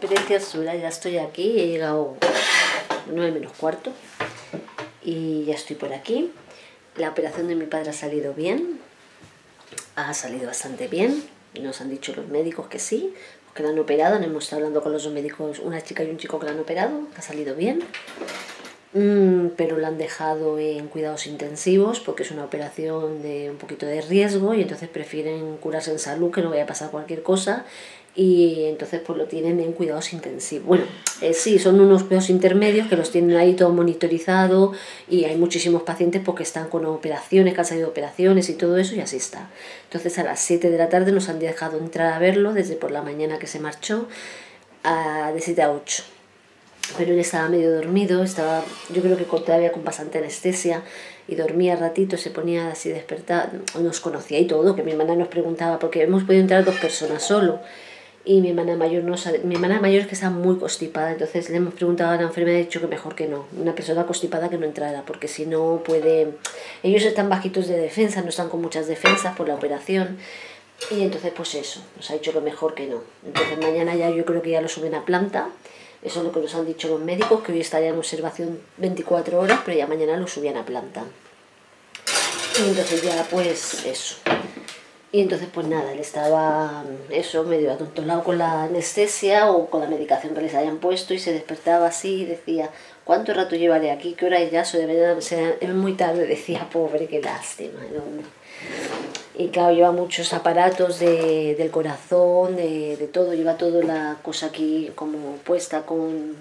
Preciosura, ya estoy aquí, he llegado 9 menos cuarto y ya estoy por aquí. La operación de mi padre ha salido bien, ha salido bastante bien, nos han dicho los médicos que sí, que la han operado, hemos estado hablando con los dos médicos, una chica y un chico que la han operado, que ha salido bien. Pero la han dejado en cuidados intensivos porque es una operación de un poquito de riesgo y entonces prefieren curarse en salud, que no vaya a pasar cualquier cosa, y entonces pues lo tienen en cuidados intensivos. Bueno, sí, son unos cuidados intermedios que los tienen ahí todo monitorizado y hay muchísimos pacientes porque están con operaciones, que han salido operaciones y todo eso, y así está. Entonces a las 7 de la tarde nos han dejado entrar a verlo desde por la mañana que se marchó, de 7 a 8. Pero él estaba medio dormido, estaba, yo creo que todavía con bastante anestesia, y dormía ratito, se ponía así despertado, nos conocía y todo, que mi hermana nos preguntaba, porque hemos podido entrar 2 personas solo, y mi hermana mayor no sabe, mi hermana mayor es que está muy constipada, entonces le hemos preguntado a la enfermera y ha dicho que mejor que no, una persona constipada que no entrara, porque si no puede, ellos están bajitos de defensa, no están con muchas defensas por la operación, y entonces pues eso, nos ha dicho que mejor que no. Entonces mañana ya yo creo que ya lo suben a planta. Eso es lo que nos han dicho los médicos, que hoy está ya en observación 24 horas, pero ya mañana lo subían a planta. Y entonces ya pues eso. Y entonces pues nada, él estaba eso, medio atontolado con la anestesia o con la medicación que les hayan puesto, y se despertaba así y decía, ¿cuánto rato llevaré aquí? ¿Qué hora es ya? Es muy tarde, decía, pobre, qué lástima el hombre. Y claro, lleva muchos aparatos del corazón, de todo, lleva toda la cosa aquí como puesta con,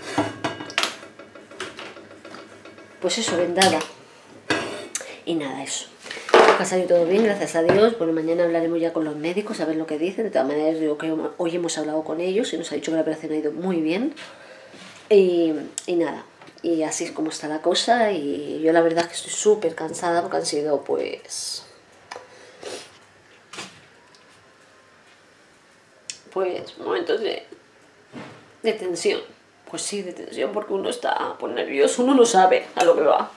pues eso, vendada. Y nada, eso. Ha salido todo bien, gracias a Dios. Bueno, mañana hablaremos ya con los médicos a ver lo que dicen. De todas maneras, yo creo que hoy hemos hablado con ellos y nos ha dicho que la operación ha ido muy bien. Y nada, y así es como está la cosa. Y yo la verdad es que estoy súper cansada porque han sido pues momentos de tensión. Pues sí, de tensión, porque uno está pues nervioso, uno no sabe a lo que va.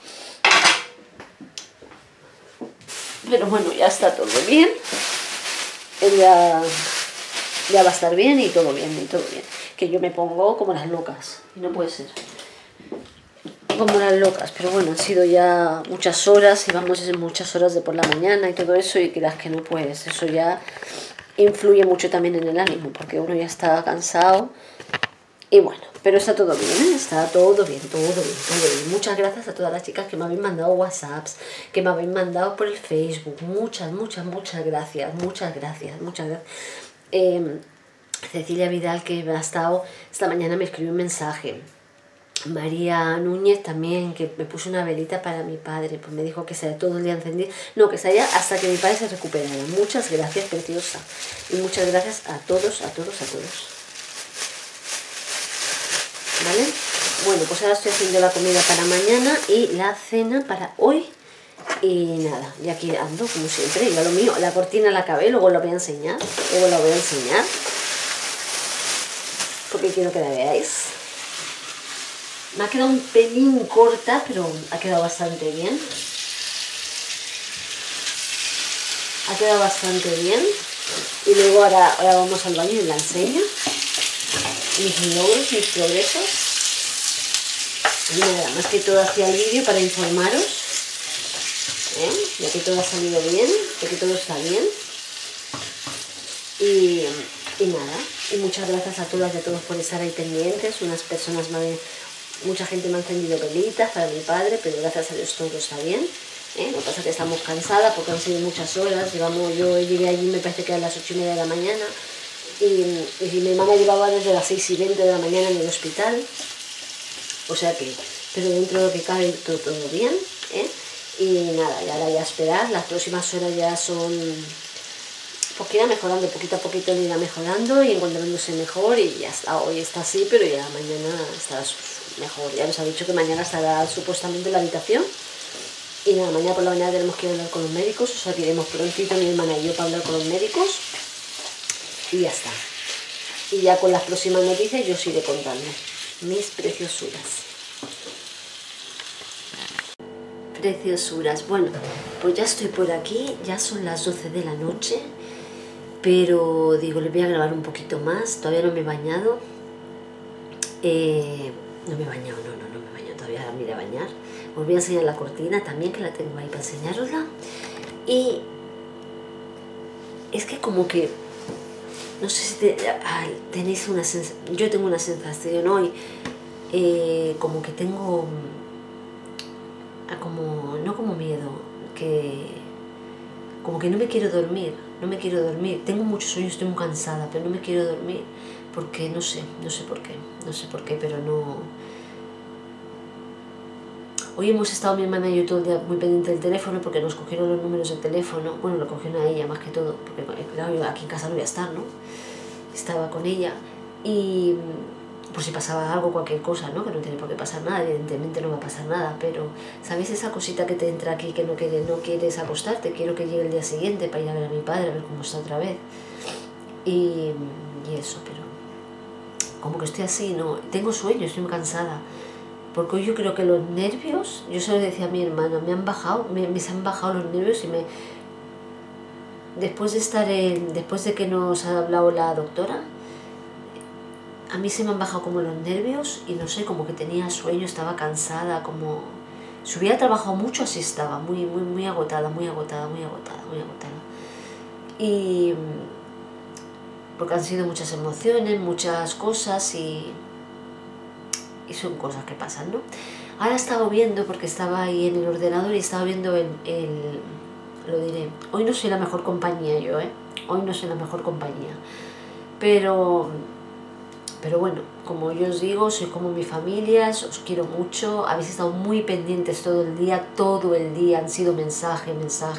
Pero bueno, ya está todo bien. Ella ya va a estar bien y todo bien, y todo bien. Que yo me pongo como las locas, y no puede ser. Como las locas, pero bueno, han sido ya muchas horas, y vamos muchas horas de por la mañana y todo eso, y quieras que no, pues eso ya influye mucho también en el ánimo, porque uno ya está cansado. Y bueno, pero está todo bien, ¿eh? Está todo bien, todo bien, todo bien. Muchas gracias a todas las chicas que me habéis mandado WhatsApps, que me habéis mandado por el Facebook. Muchas gracias, muchas gracias. Cecilia Vidal, que me ha estado, esta mañana me escribió un mensaje. María Núñez también, que me puso una velita para mi padre, pues me dijo que sea todo el día encendido, no, que sea hasta que mi padre se recuperara. Muchas gracias, preciosa, y muchas gracias a todos. ¿Vale? Bueno, pues ahora estoy haciendo la comida para mañana y la cena para hoy. Y nada, y aquí ando como siempre, y lo mío, la cortina la acabé, luego la voy a enseñar, porque quiero que la veáis. Me ha quedado un pelín corta, pero ha quedado bastante bien. Ha quedado bastante bien. Y luego ahora vamos al baño y la enseño. Mis logros, mis progresos. Y nada, más que todo hacía el vídeo para informaros. Ya que todo ha salido bien, ya que todo está bien. Y nada, y muchas gracias a todas y a todos por estar ahí pendientes. Mucha gente me ha encendido velitas para mi padre, pero gracias a Dios todo está bien. Lo que pasa es que estamos cansadas porque han sido muchas horas. Yo llegué allí, me parece que a las 8:30 de la mañana. Y mi mamá llevaba desde las 6:20 de la mañana en el hospital. O sea que, pero dentro de lo que cabe todo bien. Y nada, y ahora ya esperar. Las próximas horas ya son, pues que irá mejorando, poquito a poquito irá mejorando y encontrándose mejor, y ya está. Hoy está así, pero ya mañana estará mejor. Ya nos ha dicho que mañana estará supuestamente en la habitación. Y nada, mañana por la mañana tenemos que hablar con los médicos, o sea que iremos prontito mi hermana y yo para hablar con los médicos. Y ya está. Y ya con las próximas noticias yo os iré contando mis preciosuras. Preciosuras. Bueno, pues ya estoy por aquí, ya son las 12 de la noche, pero digo, les voy a grabar un poquito más, todavía no me he bañado, No me he bañado, no me he bañado todavía, ahora me iré a bañar. Os voy a enseñar la cortina también, que la tengo ahí para enseñarosla. Y es que como que, no sé si tenéis una sensación, yo tengo una sensación hoy, como que tengo, no como miedo, como que no me quiero dormir, tengo mucho sueño, estoy muy cansada, pero no me quiero dormir, porque no sé por qué, pero no. Hoy hemos estado mi hermana y yo todo el día muy pendiente del teléfono, porque nos cogieron los números del teléfono, bueno, lo cogieron a ella más que todo, porque claro, yo aquí en casa no voy a estar, ¿no? Estaba con ella, y por si pasaba algo, cualquier cosa, ¿no? Que no tiene por qué pasar nada, evidentemente no va a pasar nada, pero ¿sabéis esa cosita que te entra aquí que no quieres acostarte? Quiero que llegue el día siguiente para ir a ver a mi padre, a ver cómo está otra vez. Y eso, pero como que estoy así, no, tengo sueño, estoy muy cansada, porque hoy yo creo que los nervios, yo se lo decía a mi hermana, me han bajado los nervios, y después de que nos ha hablado la doctora, a mí se me han bajado como los nervios, y no sé, como que tenía sueño, estaba cansada, como si hubiera trabajado mucho, así estaba, muy agotada, muy agotada. Y porque han sido muchas emociones, muchas cosas, y son cosas que pasan, ¿no? Ahora he estado viendo, porque estaba ahí en el ordenador y estaba viendo lo diré, hoy no soy la mejor compañía yo, hoy no soy la mejor compañía, pero bueno, como yo os digo, sois como mi familia, os quiero mucho, habéis estado muy pendientes todo el día, han sido mensaje,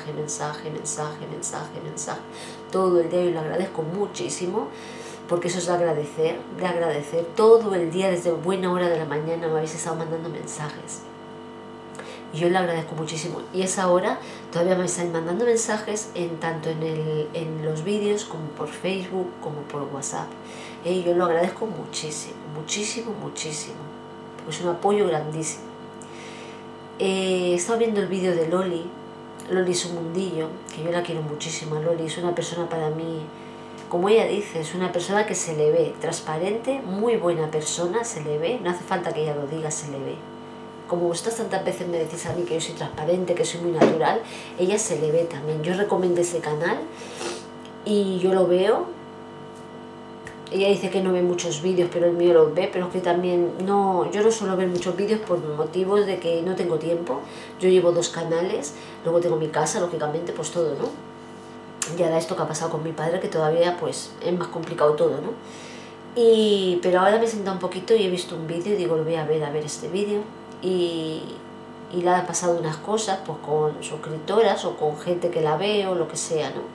todo el día, y lo agradezco muchísimo, porque eso es de agradecer, todo el día, desde buena hora de la mañana me habéis estado mandando mensajes, y yo le agradezco muchísimo, y esa hora todavía me están mandando mensajes, tanto en los vídeos, como por Facebook, como por WhatsApp, y yo lo agradezco muchísimo, porque es un apoyo grandísimo. He estado viendo el vídeo de Loli es un mundillo, que yo la quiero muchísimo a Loli, es una persona para mí, como ella dice, es una persona que se le ve transparente, muy buena persona, se le ve, no hace falta que ella lo diga, se le ve. Como vosotras tantas veces me decís a mí que yo soy transparente, que soy muy natural, ella se le ve también. Yo recomiendo ese canal y yo lo veo. Ella dice que no ve muchos vídeos, pero el mío los ve, pero es que también yo no suelo ver muchos vídeos por motivos de que no tengo tiempo. Yo llevo 2 canales, luego tengo mi casa, lógicamente, pues todo, ¿no? Y ahora esto que ha pasado con mi padre, que todavía pues es más complicado todo, ¿no? Pero ahora me he sentado un poquito y he visto un vídeo y digo, lo voy a ver este vídeo. Y le ha pasado unas cosas, pues con suscriptoras o con gente que la ve o lo que sea, ¿no?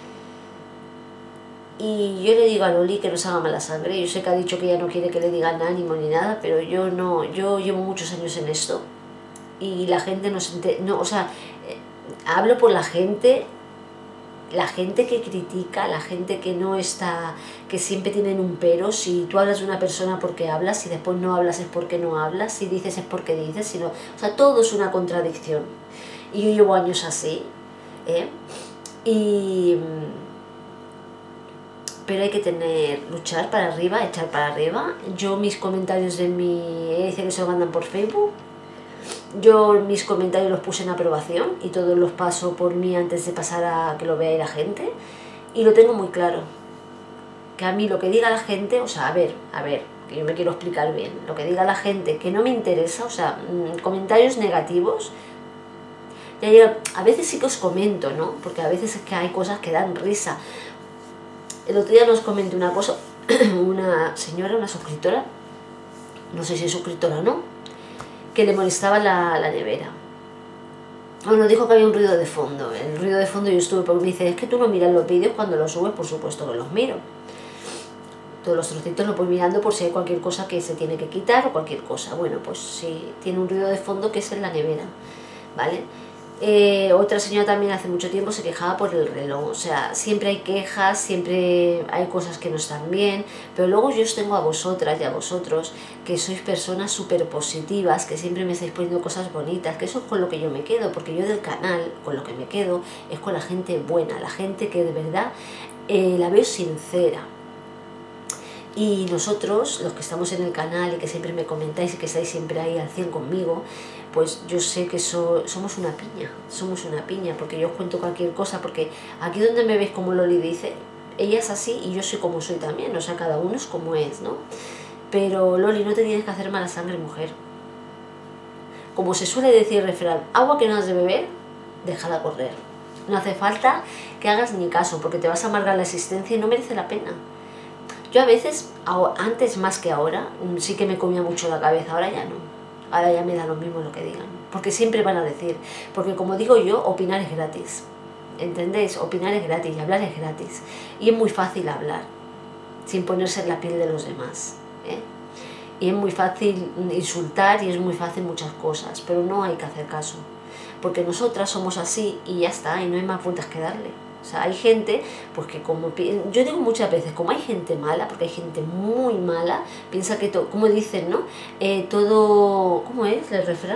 Y yo le digo a Loli que no se haga mala sangre. Yo sé que ha dicho que ella no quiere que le digan ánimo ni nada, pero yo no, yo llevo muchos años en esto y la gente hablo por la gente que critica, la gente que no está, que siempre tienen un pero. Si tú hablas de una persona porque hablas, si después no hablas es porque no hablas, si dices es porque dices, o sea, todo es una contradicción. Y yo llevo años así, pero hay que luchar para arriba, echar para arriba. Yo mis comentarios dice que se lo mandan por Facebook. Yo mis comentarios los puse en aprobación y todos los paso por mí antes de pasar a que lo vea la gente, y lo tengo muy claro, que a mí lo que diga la gente, o sea, a ver, que yo me quiero explicar bien, lo que diga la gente que no me interesa, o sea, comentarios negativos, a veces sí que os comento, ¿no? Porque a veces es que hay cosas que dan risa. El otro día nos comentó una cosa, una señora, una suscriptora, no sé si es suscriptora o no, que le molestaba la nevera. Bueno, dijo que había un ruido de fondo. El ruido de fondo yo estuve, porque me dice, es que tú no miras los vídeos cuando los subes. Por supuesto que los miro. Todos los trocitos los voy mirando por si hay cualquier cosa que se tiene que quitar o cualquier cosa. Bueno, pues sí, tiene un ruido de fondo que es en la nevera, ¿vale? Otra señora también hace mucho tiempo se quejaba por el reloj. O sea, siempre hay quejas, siempre hay cosas que no están bien, pero luego yo os tengo a vosotras y a vosotros, que sois personas súper positivas, que siempre me estáis poniendo cosas bonitas, que eso es con lo que yo me quedo, porque yo del canal, con lo que me quedo, es con la gente buena, la gente que de verdad la veo sincera. Y nosotros, los que estamos en el canal y que siempre me comentáis y que estáis siempre ahí al 100 conmigo, pues yo sé que somos una piña, porque yo os cuento cualquier cosa, porque aquí donde me veis, como Loli dice, ella es así y yo soy como soy también, o sea, cada uno es como es, ¿no? Pero Loli, no te tienes que hacer mala sangre, mujer. Como se suele decir el refrán, agua que no has de beber, déjala correr. No hace falta que hagas ni caso, porque te vas a amargar la existencia y no merece la pena. Yo a veces, antes más que ahora, sí que me comía mucho la cabeza, ahora ya no. Ahora ya me da lo mismo lo que digan. Porque siempre van a decir, porque como digo yo, opinar es gratis. ¿Entendéis? Opinar es gratis y hablar es gratis. Y es muy fácil hablar, sin ponerse en la piel de los demás, ¿eh? Y es muy fácil insultar y es muy fácil muchas cosas, pero no hay que hacer caso. Porque nosotras somos así y ya está, y no hay más vueltas que darle. O sea, hay gente, pues que como... Yo digo muchas veces, como hay gente mala, porque hay gente muy mala, piensa que todo... Como dicen, ¿no? Todo... ¿Cómo es el refrán?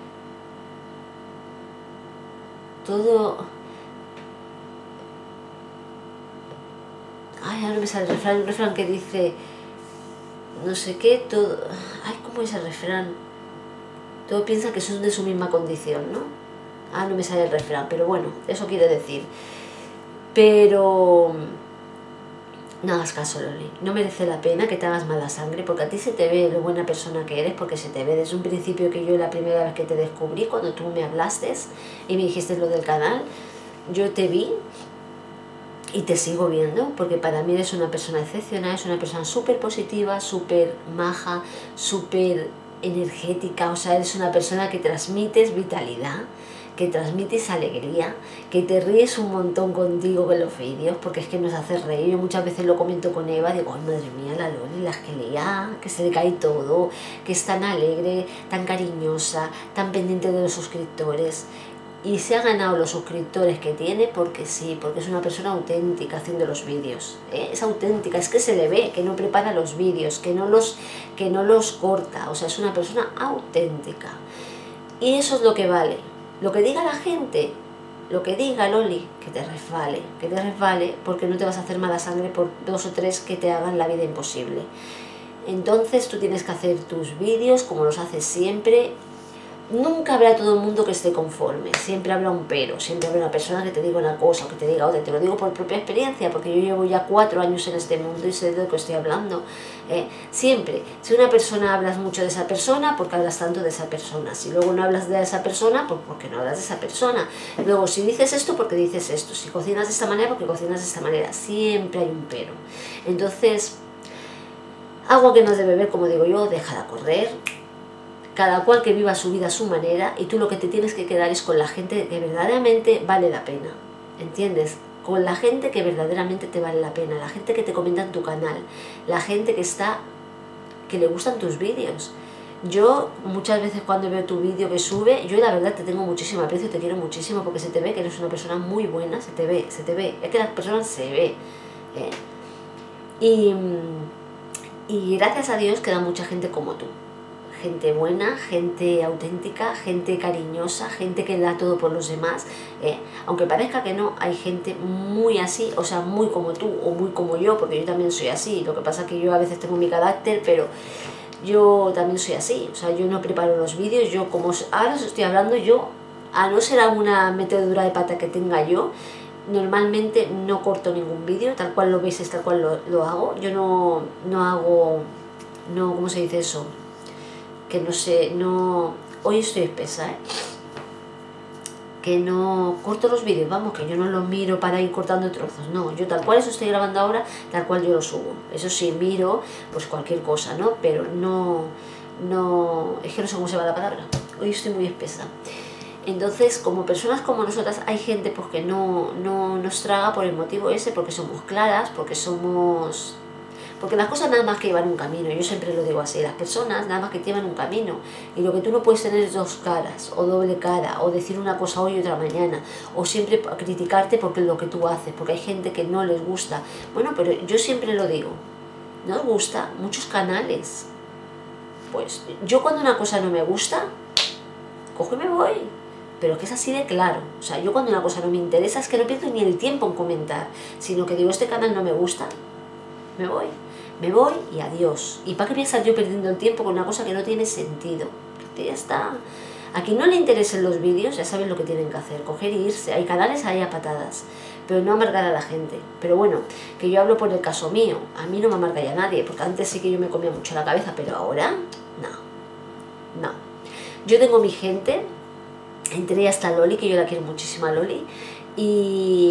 Todo... Ay, ahora no me sale el refrán. Un refrán que dice... No sé qué, todo... Ay, ¿cómo es el refrán? Todo piensa que son de su misma condición, ¿no? Ah, no me sale el refrán, pero bueno, eso quiere decir... Pero no hagas caso, Loli, no merece la pena que te hagas mala sangre, porque a ti se te ve lo buena persona que eres, porque se te ve desde un principio, que yo la primera vez que te descubrí, cuando tú me hablaste y me dijiste lo del canal, yo te vi y te sigo viendo, porque para mí eres una persona excepcional, es una persona súper positiva, súper maja, súper energética, o sea, eres una persona que transmites vitalidad, que transmites alegría, que te ríes un montón contigo con los vídeos, porque es que nos hace reír. Yo muchas veces lo comento con Eva, digo, ay, madre mía, la Loli, las que leía, que se le cae todo, que es tan alegre, tan cariñosa, tan pendiente de los suscriptores. Y se ha ganado los suscriptores que tiene porque sí, porque es una persona auténtica haciendo los vídeos, ¿eh? Es auténtica, es que se le ve, que no prepara los vídeos, que no los corta, o sea, es una persona auténtica. Y eso es lo que vale. Lo que diga la gente, lo que diga Loli, que te resbale, porque no te vas a hacer mala sangre por 2 o 3 que te hagan la vida imposible. Entonces tú tienes que hacer tus vídeos como los haces siempre. Nunca habrá todo el mundo que esté conforme, siempre habrá un pero, siempre habrá una persona que te diga una cosa o que te diga otra. Te lo digo por propia experiencia, porque yo llevo ya 4 años en este mundo y sé de lo que estoy hablando. Siempre, si una persona hablas mucho de esa persona, porque hablas tanto de esa persona. Si luego no hablas de esa persona, pues porque no hablas de esa persona. Luego, si dices esto, porque dices esto. Si cocinas de esta manera, porque cocinas de esta manera. Siempre hay un pero. Entonces, agua que no has de beber, como digo yo, déjala correr. Cada cual que viva su vida a su manera, y tú lo que te tienes que quedar es con la gente que verdaderamente vale la pena, ¿entiendes? Con la gente que verdaderamente te vale la pena, la gente que te comenta en tu canal, la gente que le gustan tus vídeos. Yo muchas veces cuando veo tu vídeo que sube, yo la verdad te tengo muchísimo aprecio, te quiero muchísimo, porque se te ve que eres una persona muy buena, se te ve, es que las personas se ve, ¿eh? Y gracias a Dios queda mucha gente como tú. Gente buena, gente auténtica, gente cariñosa, gente que da todo por los demás. Aunque parezca que no, hay gente muy así, o sea, muy como tú o muy como yo, porque yo también soy así. Lo que pasa es que yo a veces tengo mi carácter, pero yo también soy así. O sea, yo no preparo los vídeos, yo como ahora os estoy hablando, yo, a no ser alguna metedura de pata que tenga yo, normalmente no corto ningún vídeo, tal cual lo veis es tal cual lo hago. Yo no hago, ¿cómo se dice eso? Que no sé, hoy estoy espesa, que no corto los vídeos, vamos, que yo no los miro para ir cortando trozos, no, yo tal cual eso estoy grabando ahora, tal cual yo lo subo. Eso sí, miro pues cualquier cosa, ¿no? Pero no, es que no sé cómo se va la palabra, hoy estoy muy espesa. Entonces, como personas como nosotras, hay gente pues que no nos traga por el motivo ese, porque somos claras, porque las cosas nada más que llevan un camino. Yo siempre lo digo así, las personas nada más que llevan un camino, y lo que tú no puedes tener es 2 caras, o doble cara, o decir una cosa hoy y otra mañana, o siempre criticarte porque lo que tú haces, porque hay gente que no les gusta. Bueno, pero yo siempre lo digo, no os gusta muchos canales, pues yo cuando una cosa no me gusta, cojo y me voy. Pero es que es así de claro. O sea, yo cuando una cosa no me interesa, es que no pierdo ni el tiempo en comentar, sino que digo, este canal no me gusta, me voy. me voy y adiós. ¿Y para qué voy a estar yo perdiendo el tiempo con una cosa que no tiene sentido? Ya está. A quien no le interesen los vídeos, ya saben lo que tienen que hacer, coger e irse. Hay canales ahí a patadas, pero no amargar a la gente. Pero bueno, que yo hablo por el caso mío, a mí no me amarga ya nadie, porque antes sí que yo me comía mucho la cabeza, pero ahora, no. Yo tengo mi gente, entre ellas está Loli, que yo la quiero muchísimo a Loli, y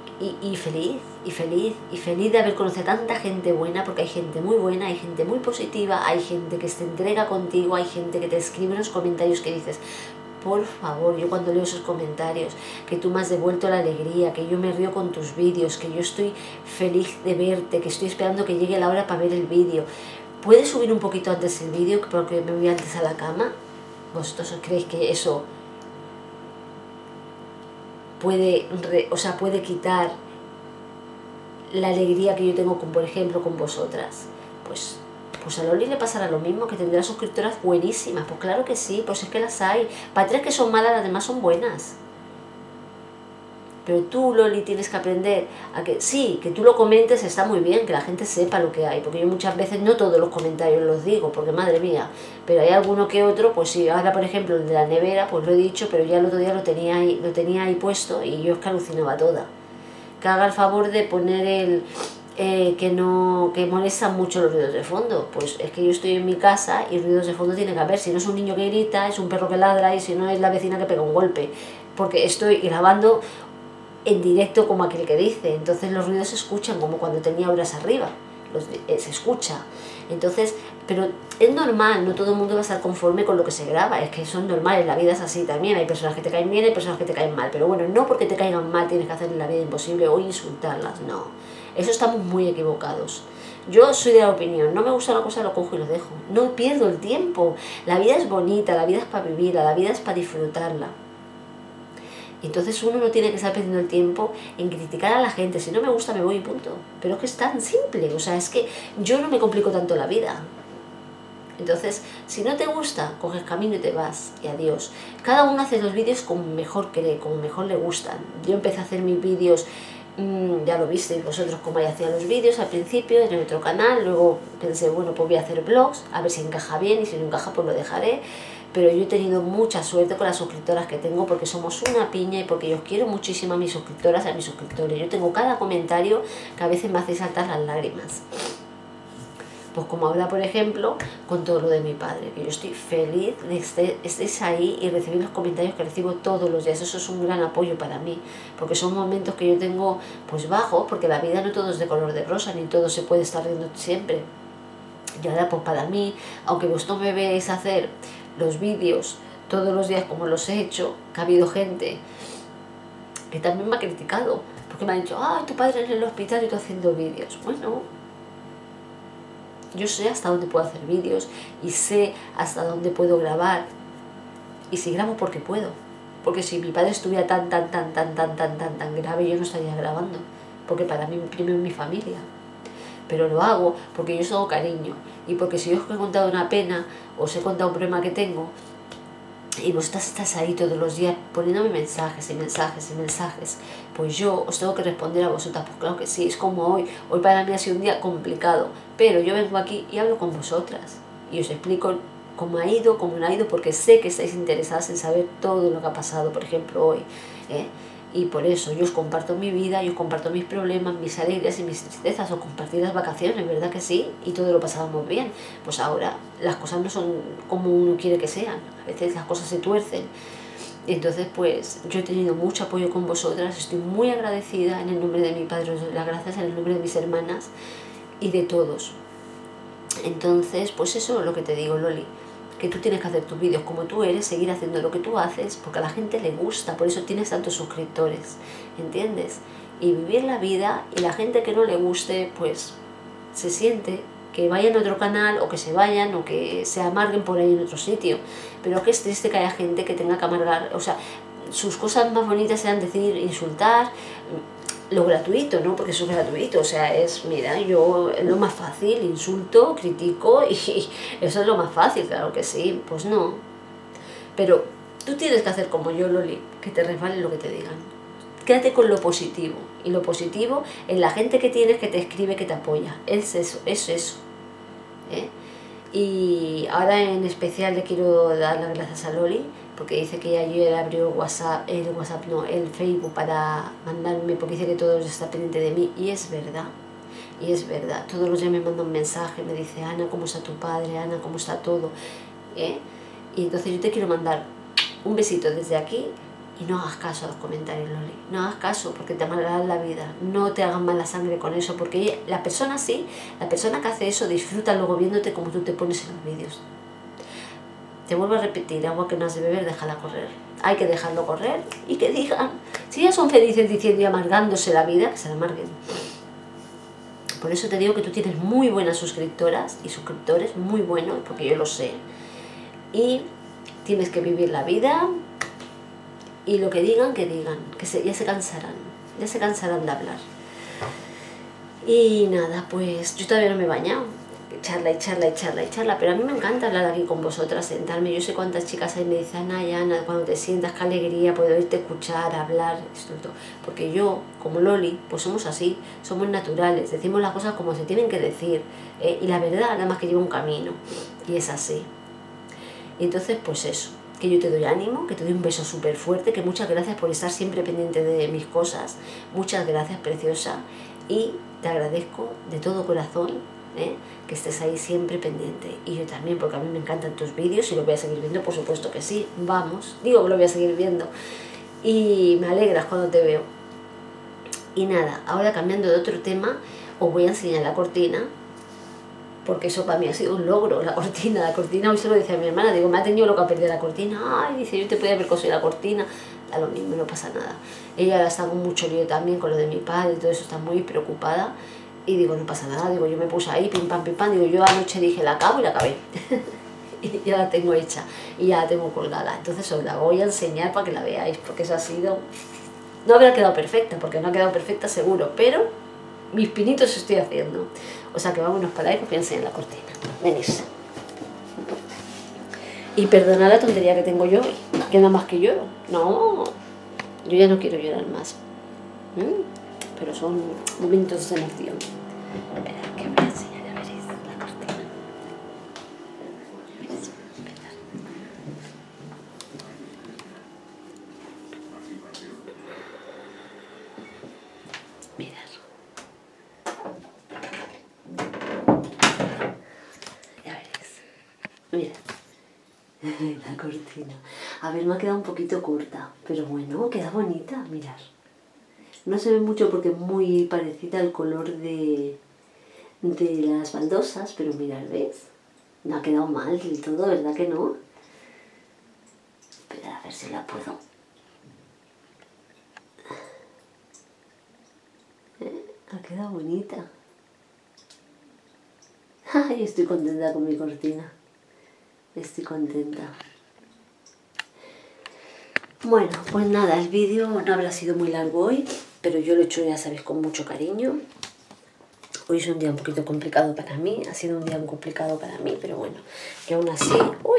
feliz de haber conocido a tanta gente buena, porque hay gente muy buena, hay gente muy positiva, hay gente que se entrega contigo, hay gente que te escribe en los comentarios que dices, por favor, yo cuando leo esos comentarios, que tú me has devuelto la alegría, que yo me río con tus vídeos, que yo estoy feliz de verte, que estoy esperando que llegue la hora para ver el vídeo, ¿puedes subir un poquito antes el vídeo porque me voy antes a la cama? ¿Vosotros creéis que eso puede quitar la alegría que yo tengo con, por ejemplo, con vosotras? Pues a Loli le pasará lo mismo, que tendrá suscriptoras buenísimas. Pues claro que sí, pues es que las hay. Para tres que son malas, las demás son buenas. Pero tú, Loli, tienes que aprender a que sí, que tú lo comentes, está muy bien, que la gente sepa lo que hay, porque yo muchas veces no todos los comentarios los digo, porque madre mía, pero hay alguno que otro, pues sí, ahora por ejemplo el de la nevera, pues lo he dicho, pero ya el otro día lo tenía ahí puesto y yo es que alucinaba toda. Que haga el favor de poner el que molestan mucho los ruidos de fondo. Pues es que yo estoy en mi casa y ruidos de fondo tiene que haber. Si no es un niño que grita, es un perro que ladra, y si no es la vecina que pega un golpe, porque estoy grabando en directo, como aquel que dice. Entonces los ruidos se escuchan, como cuando tenía horas arriba, se escucha. Entonces, pero es normal, no todo el mundo va a estar conforme con lo que se graba, es que son normales, la vida es así también, hay personas que te caen bien, hay personas que te caen mal, pero bueno, no porque te caigan mal tienes que hacerle la vida imposible o insultarlas, no, eso estamos muy equivocados. Yo soy de la opinión, no me gusta una cosa, lo cojo y lo dejo, no pierdo el tiempo, la vida es bonita, la vida es para vivirla, la vida es para disfrutarla. Entonces uno no tiene que estar perdiendo el tiempo en criticar a la gente. Si no me gusta, me voy y punto. Pero es que es tan simple. O sea, es que yo no me complico tanto la vida. Entonces, si no te gusta, coges camino y te vas. Y adiós. Cada uno hace los vídeos como mejor cree, como mejor le gustan. Yo empecé a hacer mis vídeos, ya lo visteis vosotros cómo yo hacía los vídeos al principio en el otro canal. Luego pensé, bueno, pues voy a hacer vlogs, a ver si encaja bien, y si no encaja, pues lo dejaré. Pero yo he tenido mucha suerte con las suscriptoras que tengo, porque somos una piña y porque yo quiero muchísimo a mis suscriptoras y a mis suscriptores. Yo tengo cada comentario que a veces me hace saltar las lágrimas. Pues como ahora, por ejemplo, con todo lo de mi padre, que yo estoy feliz de que estéis ahí y recibir los comentarios que recibo todos los días. Eso es un gran apoyo para mí, porque son momentos que yo tengo pues bajos, porque la vida no todo es de color de rosa, ni todo se puede estar riendo siempre. Y ahora pues para mí, aunque vosotros me veáis hacer los vídeos todos los días como los he hecho, que ha habido gente que también me ha criticado, porque me ha dicho, ay, tu padre en el hospital y tú haciendo vídeos. Bueno, yo sé hasta dónde puedo hacer vídeos y sé hasta dónde puedo grabar, y si grabo porque puedo, porque si mi padre estuviera tan grave, yo no estaría grabando, porque para mí primero es mi familia. Pero lo hago porque yo os tengo cariño, y porque si yo os he contado una pena, os he contado un problema que tengo, y vosotras estás ahí todos los días poniéndome mensajes y mensajes y mensajes, pues yo os tengo que responder a vosotras. Pues claro que sí, es como hoy para mí ha sido un día complicado, pero yo vengo aquí y hablo con vosotras y os explico cómo ha ido, cómo no ha ido, porque sé que estáis interesadas en saber todo lo que ha pasado, por ejemplo, hoy, y por eso yo os comparto mi vida, yo os comparto mis problemas, mis alegrías y mis tristezas, os compartí las vacaciones, ¿verdad que sí? Y todo lo pasábamos bien. Pues ahora las cosas no son como uno quiere que sean, a veces las cosas se tuercen. Entonces pues yo he tenido mucho apoyo con vosotras, estoy muy agradecida en el nombre de mi padre, os doy las gracias en el nombre de mis hermanas y de todos. Entonces pues eso es lo que te digo, Loli, que tú tienes que hacer tus vídeos como tú eres, seguir haciendo lo que tú haces, porque a la gente le gusta, por eso tienes tantos suscriptores, ¿entiendes? Y vivir la vida, y la gente que no le guste, pues se siente que vayan a otro canal, o que se vayan, o que se amarguen por ahí en otro sitio. Pero que es triste que haya gente que tenga que amargar, o sea, sus cosas más bonitas sean decir, insultar, lo gratuito, ¿no? Porque eso es gratuito, o sea, es, mira, yo es lo más fácil, insulto, critico y eso es lo más fácil, claro que sí, pues no. Pero tú tienes que hacer como yo, Loli, que te resbale lo que te digan. quédate con lo positivo. Y lo positivo es la gente que tienes, que te escribe, que te apoya. Es eso, es eso. Y ahora en especial le quiero dar las gracias a Loli, porque dice que ayer abrió el Facebook para mandarme, porque dice que todo está pendiente de mí, y es verdad. Y es verdad, todos los días me manda un mensaje, me dice: Ana, ¿cómo está tu padre? Ana, ¿cómo está todo? Y entonces yo te quiero mandar un besito desde aquí, y no hagas caso a los comentarios, Loli. No hagas caso, porque te amargarán la vida. No te hagan mala sangre con eso, porque la persona sí, la persona que hace eso disfruta luego viéndote como tú te pones en los vídeos. Te vuelvo a repetir, agua que no has de beber, déjala correr. Hay que dejarlo correr y que digan, si ya son felices diciendo y amargándose la vida, que se la amarguen. Por eso te digo que tú tienes muy buenas suscriptoras y suscriptores, muy buenos, porque yo lo sé. Y tienes que vivir la vida, y lo que digan, que ya se cansarán de hablar. Y nada, pues yo todavía no me he bañado, charla, pero a mí me encanta hablar aquí con vosotras, sentarme. Yo sé cuántas chicas ahí me dicen: ay, Ana, cuando te sientas, qué alegría poder oírte escuchar, hablar, esto, porque yo, como Loli, pues somos así, somos naturales, decimos las cosas como se tienen que decir, y la verdad nada más que lleva un camino, y es así. Y entonces, pues eso, que yo te doy ánimo, que te doy un beso súper fuerte, que muchas gracias por estar siempre pendiente de mis cosas, muchas gracias, preciosa, y te agradezco de todo corazón que estés ahí siempre pendiente. Y yo también, porque a mí me encantan tus vídeos y lo voy a seguir viendo, por supuesto que sí, vamos, digo que lo voy a seguir viendo, y me alegras cuando te veo. Y nada, ahora cambiando de otro tema, os voy a enseñar la cortina, porque eso para mí ha sido un logro, la cortina. Hoy se lo decía a mi hermana, digo, me ha tenido loca perder la cortina. Ay, dice, yo te podía haber cosido la cortina. A lo mismo, no pasa nada. Ella está con mucho lío también con lo de mi padre y todo eso, está muy preocupada. Y digo, no pasa nada, digo, yo me puse ahí, pim pam, digo, yo anoche dije, la acabo y la acabé. Y ya la tengo hecha, y ya la tengo colgada. Entonces os la voy a enseñar para que la veáis, porque eso ha sido... No habrá quedado perfecta, porque no ha quedado perfecta seguro, pero mis pinitos estoy haciendo. O sea que vámonos para ahí, que os voy a enseñar la cortina. Venís. Y perdona la tontería que tengo yo hoy, que nada más que lloro. No, yo ya no quiero llorar más. Pero son momentos de emoción. Espera, que voy a enseñar, ya veréis la cortina. Mirad. Ya veréis. Mirad. La cortina. A ver, me ha quedado un poquito corta, pero bueno, queda bonita, mirad. No se ve mucho porque es muy parecida al color de las baldosas, pero mirad, ¿ves? No ha quedado mal del todo, ¿verdad que no? Espera, a ver si la puedo. Ha quedado bonita. Ay, estoy contenta con mi cortina. Estoy contenta. Bueno, pues nada, el vídeo no habrá sido muy largo hoy, pero yo lo he hecho, ya sabéis, con mucho cariño. Hoy es un día un poquito complicado para mí, ha sido un día complicado para mí, pero bueno, que aún así,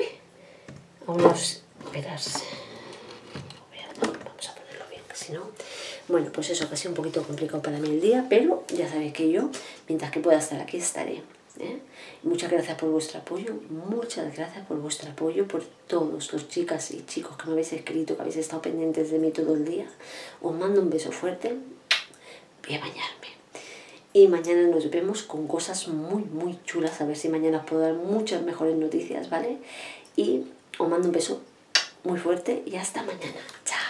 esperarse. Vamos a ponerlo bien, que si no... Bueno, pues eso, que ha sido un poquito complicado para mí el día, pero ya sabéis que yo, mientras que pueda estar aquí, estaré. Muchas gracias por vuestro apoyo, muchas gracias por vuestro apoyo, por todos los chicas y chicos que me habéis escrito, que habéis estado pendientes de mí todo el día. Os mando un beso fuerte, voy a bañarme y mañana nos vemos con cosas muy muy chulas, a ver si mañana os puedo dar muchas mejores noticias, ¿vale? Y os mando un beso muy fuerte y hasta mañana, chao.